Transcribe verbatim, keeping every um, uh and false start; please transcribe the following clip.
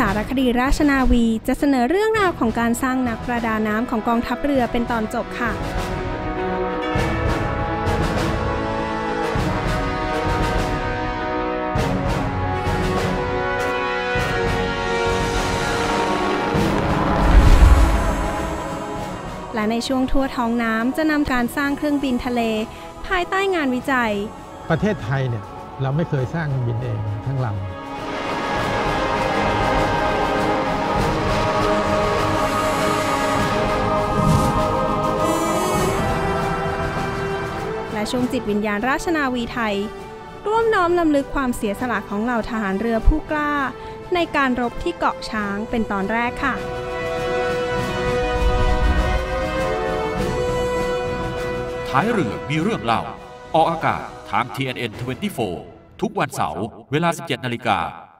ารคดีราชนาวีจะเสนอเรื่องราวของการสร้างนักประดาน้ำของกองทัพเรือเป็นตอนจบค่ะและในช่วงทั่วท้องน้ำจะนำการสร้างเครื่องบินทะเลภายใต้งานวิจัยประเทศไทยเนี่ยเราไม่เคยสร้างเครื่องบินเองทั้งลำและช่วงจิตวิญญาณราชนาวีไทยร่วมน้อมรำลึกความเสียสละของเหล่าทหารเรือผู้กล้าในการรบที่เกาะช้างเป็นตอนแรกค่ะท้ายเรือมีเรื่องเล่าออกอากาศทาง ที เอ็น เอ็น ยี่สิบสี่ ทุกวันเสาร์เวลา สิบเจ็ดนาฬิกา